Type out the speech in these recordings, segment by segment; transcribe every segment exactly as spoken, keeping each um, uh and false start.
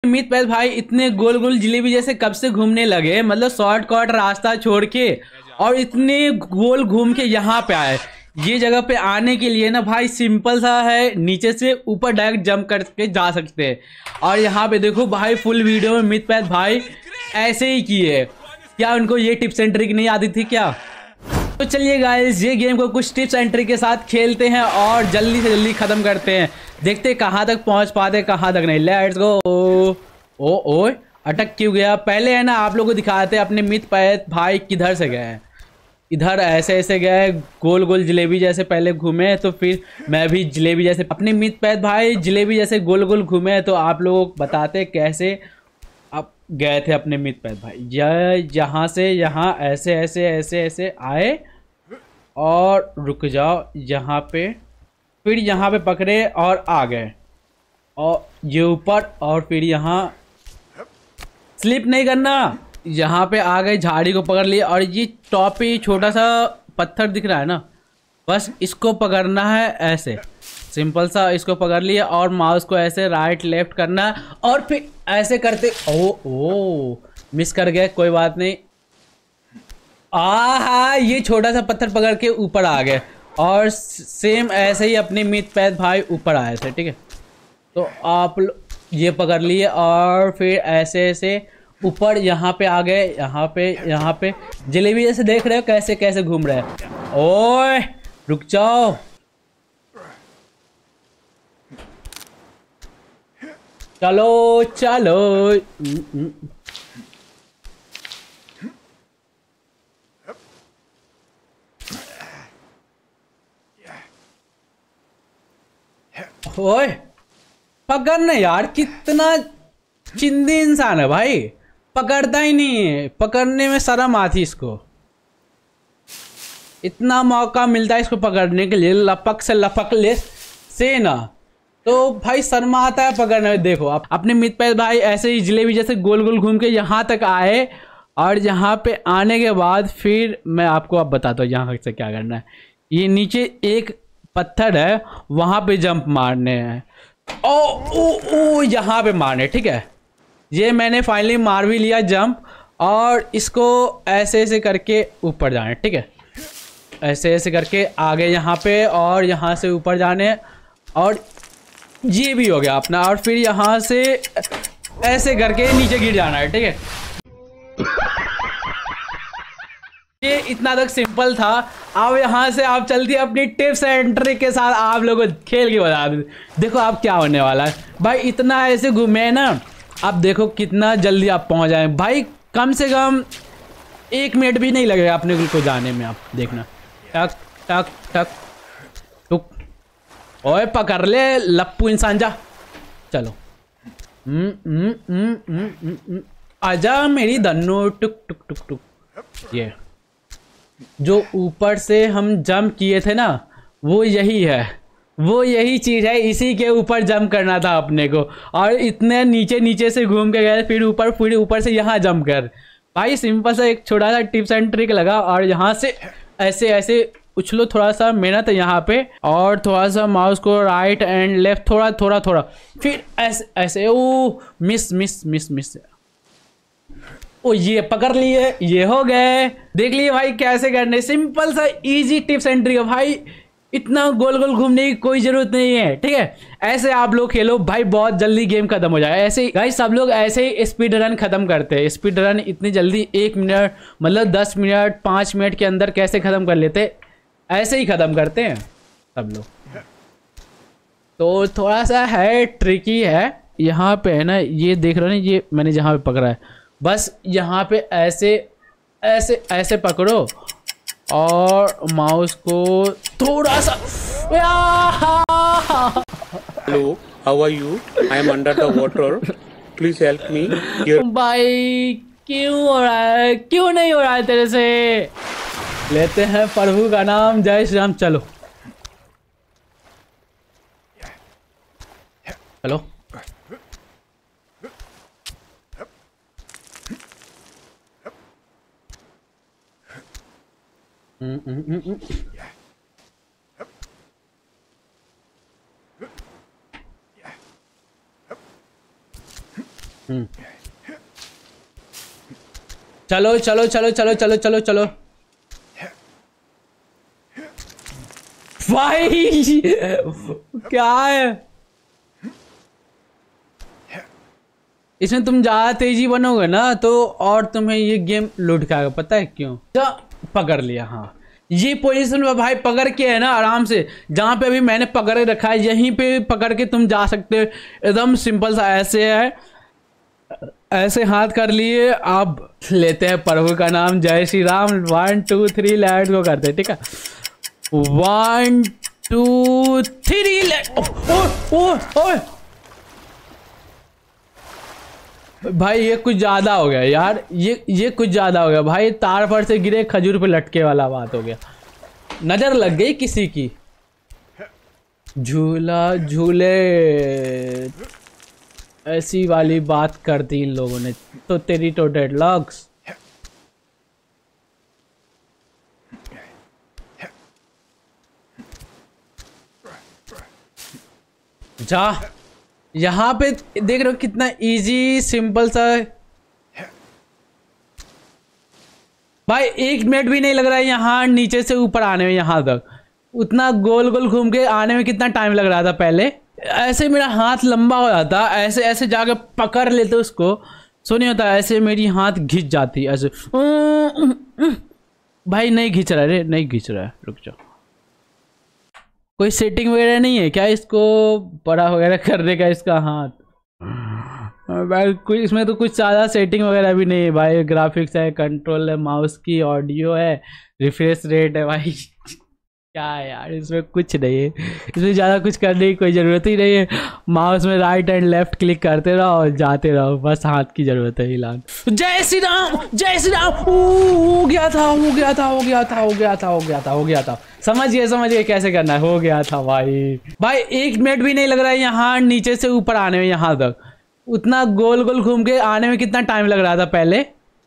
मीत पैस भाई इतने गोल गोल जलेबी जैसे कब से घूमने लगे, मतलब शॉर्टकट रास्ता छोड़ के और इतने गोल घूम के यहाँ पे आए। ये जगह पे आने के लिए ना भाई सिंपल सा है, नीचे से ऊपर डायरेक्ट जंप करके जा सकते हैं। और यहाँ पे देखो भाई फुल वीडियो में मीत पैस भाई ऐसे ही किए। क्या उनको ये टिप्स एंड ट्रिक नहीं आती थी क्या? तो चलिए गाइस ये गेम को कुछ टिप्स एंड ट्रिक के साथ खेलते हैं और जल्दी से जल्दी खत्म करते हैं। देखते हैं कहाँ तक पहुँच पाते कहाँ तक नहीं। Let's go. ओ ओ अटक क्यों गया? पहले है ना आप लोगों को दिखाते अपने मीत पैस भाई किधर से गए हैं। इधर ऐसे ऐसे गए गोल गोल जलेबी जैसे पहले घूमे, तो फिर मैं भी जलेबी जैसे अपने मीत पैस भाई जलेबी जैसे गोल गोल घूमे। तो आप लोग बताते कैसे आप गए थे अपने मीत पैस भाई। यहाँ से यहाँ ऐसे ऐसे ऐसे ऐसे आए और रुक जाओ यहाँ पे, फिर यहाँ पे पकड़े और आ गए और ये ऊपर, और फिर यहाँ स्लिप नहीं करना, यहाँ पे आ गए झाड़ी को पकड़ लिए। और ये टॉप पे छोटा सा पत्थर दिख रहा है ना, बस इसको पकड़ना है ऐसे सिंपल सा, इसको पकड़ लिया और माउस को ऐसे राइट लेफ्ट करना है और फिर ऐसे करते। ओ ओ मिस कर गए, कोई बात नहीं। आहा ये छोटा सा पत्थर पकड़ के ऊपर आ गए और सेम ऐसे ही अपने मीत पैस भाई ऊपर आए थे। ठीक है, तो आप ये पकड़ लिए और फिर ऐसे ऐसे ऊपर यहाँ पे आ गए। यहाँ पे यहाँ पे जलेबी जैसे देख रहे हो कैसे कैसे घूम रहे हैं। ओए रुक जाओ, चलो चलो। ओए पकड़ना यार, कितना चिंदी इंसान है भाई, पकड़ता ही नहीं है। पकड़ने में शर्म आती इसको, इतना मौका मिलता है इसको पकड़ने के लिए, लपक से लपक ले से ना, तो भाई शर्म आता है पकड़ने में। देखो आप अपने मीत पैस भाई ऐसे ही जलेबी जैसे गोल गोल घूम के यहाँ तक आए और यहाँ पे आने के बाद फिर मैं आपको अब बताता हूँ यहाँ से क्या करना है। ये नीचे एक पत्थर है, वहाँ पे जंप मारने हैं। ओ ओ ओ यहाँ पे मारने। ठीक है, ये मैंने फाइनली मार भी लिया जंप, और इसको ऐसे ऐसे करके ऊपर जाने। ठीक है, ऐसे ऐसे करके आगे यहाँ पे और यहाँ से ऊपर जाने, और ये भी हो गया अपना। और फिर यहाँ से ऐसे करके नीचे गिर जाना है। ठीक है, ये इतना तक सिंपल था। अब यहाँ से आप चलती अपनी टिप्स एंड ट्रिक के साथ आप लोगों को खेल के बता दे। देखो आप क्या होने वाला है भाई, इतना ऐसे घूमे ना, अब देखो कितना जल्दी आप पहुँच जाए भाई। कम से कम एक मिनट भी नहीं लगेगा अपने को जाने में। आप देखना, टक टक टक टुक। ओए पकड़ ले लप्पू इंसान, जा चलो। हम्म हम्म हम्म हम्म हम्म आजा मेरी धन्नो। टुक टुक टुक टुक। ये जो ऊपर से हम जंप किए थे ना, वो यही है, वो यही चीज़ है, इसी के ऊपर जंप करना था अपने को। और इतने नीचे नीचे से घूम के गए, फिर ऊपर फिर ऊपर से यहाँ जंप कर। भाई सिंपल सा एक छोटा सा टिप्स एंड ट्रिक लगा, और यहाँ से ऐसे ऐसे उछलो, थोड़ा सा मेहनत है यहाँ पे, और थोड़ा सा माउस को राइट एंड लेफ्ट थोड़ा थोड़ा थोड़ा, फिर ऐसे ऐसे। ओ मिस मिस मिस मिस। ओ ये पकड़ लिए, ये हो गए। देख लिए भाई कैसे करने, सिंपल सा इजी टिप्स एंड ट्रिक है भाई, इतना गोल गोल घूमने की कोई जरूरत नहीं है। ठीक है, ऐसे आप लोग खेलो भाई, बहुत जल्दी गेम खत्म हो जाए। ऐसे ही भाई सब लोग ऐसे ही स्पीड रन खत्म करते हैं। स्पीड रन इतनी जल्दी एक मिनट मतलब दस मिनट पाँच मिनट के अंदर कैसे खत्म कर लेते, ऐसे ही खत्म करते हैं सब लोग। तो थोड़ा सा है ट्रिकी है यहाँ पे, है ना, ये देख रहे हो ना, ये मैंने जहाँ पे पकड़ा है, बस यहाँ पे ऐसे ऐसे ऐसे पकड़ो और माउस को थोड़ा सा। Hello, how are you? I am under the water, please help me. भाई क्यों हो रहा है, क्यों नहीं हो रहा है तेरे से? लेते हैं प्रभु का नाम, जय श्री राम। चलो चलो। Mm, mm, mm, mm. हम्म चलो चलो चलो चलो चलो चलो चलो भाई क्या है इसमें? तुम ज्यादा तेजी बनोगे ना तो और तुम्हें ये गेम लूट खाएगा, पता है क्यों? तो पकड़ लिया। हाँ ये पोजीशन में भाई पकड़ के है ना आराम से, जहां पे अभी मैंने पकड़ रखा है यहीं पे पकड़ के तुम जा सकते हो। एकदम सिंपल सा ऐसे है, ऐसे हाथ कर लिए। अब लेते हैं प्रभु का नाम, जय Shri Ram. One two three let go करते हैं, ठीक है? One two three let. ओ ओ ओ भाई ये कुछ ज्यादा हो गया यार, ये ये कुछ ज्यादा हो गया भाई। तार पर से गिरे खजूर पे लटके वाला बात हो गया। नजर लग गई किसी की। झूला झूले ऐसी वाली बात कर दी इन लोगों ने तो तेरी तो डेडलॉक्स। जा यहाँ पे देख रहे हो कितना इजी सिंपल सा भाई। एक मिनट भी नहीं लग रहा है यहाँ नीचे से ऊपर आने में। यहाँ तक उतना गोल गोल घूम के आने में कितना टाइम लग रहा था पहले। ऐसे मेरा हाथ लंबा हो जाता, ऐसे ऐसे जाके पकड़ लेते उसको, सो नहीं होता। ऐसे मेरी हाथ घिंच जाती ऐसे। भाई नहीं घिंच रहा रे, नहीं घिंच रहा है, रुक जाओ। कोई सेटिंग वगैरह नहीं है क्या इसको बड़ा वगैरह करने का इसका हाथ? भाई कुछ इसमें तो कुछ ज़्यादा सेटिंग वगैरह भी नहीं है भाई। ग्राफिक्स है, कंट्रोल है, माउस की, ऑडियो है, रिफ्रेश रेट है भाई। क्या है यार इसमें कुछ नहीं है। इसमें ज़्यादा कुछ करने की कोई ज़रूरत ही नहीं है। माउस में राइट एंड लेफ्ट क्लिक करते रहो और जाते रहो, बस हाथ की ज़रूरत है हिलान। जय श्री राम, जय श्री राम। हो गया था, हो गया था, हो गया था, हो गया था, हो गया था, हो गया था। समझिए समझिए कैसे करना है। हो गया था भाई। भाई एक मिनट भी नहीं लग रहा है यहाँ नीचे से ऊपर आने में। यहाँ तक उतना गोल गोल घूम के आने में कितना टाइम लग रहा था पहले।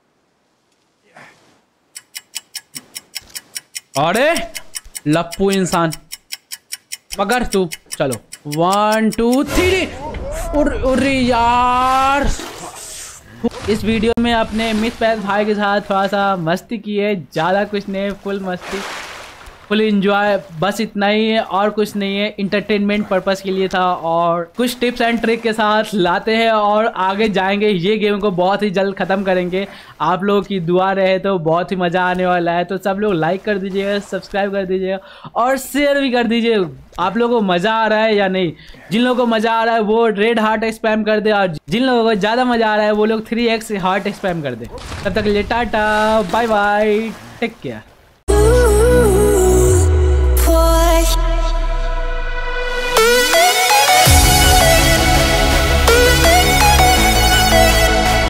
अरे लप्पू इंसान पकड़ तू। चलो वन टू थ्री। अरे यार इस वीडियो में अपने मिस पैस भाई के साथ थोड़ा सा मस्ती की है, ज़्यादा कुछ नहीं, फुल मस्ती, फुल एंजॉय, बस इतना ही है और कुछ नहीं है। इंटरटेनमेंट पर्पस के लिए था और कुछ टिप्स एंड ट्रिक के साथ लाते हैं और आगे जाएंगे। ये गेम को बहुत ही जल्द ख़त्म करेंगे। आप लोगों की दुआ रहे तो बहुत ही मज़ा आने वाला है। तो सब लोग लाइक कर दीजिएगा, सब्सक्राइब कर दीजिएगा और शेयर भी कर दीजिए। आप लोगों को मज़ा आ रहा है या नहीं? जिन लोगों को मज़ा आ रहा है वो रेड हार्ट स्पैम कर दे और जिन लोगों को ज़्यादा मज़ा आ रहा है वो लोग थ्री एक्स हार्ट स्पैम कर दे। तब तक के लिए tata bye bye, take care.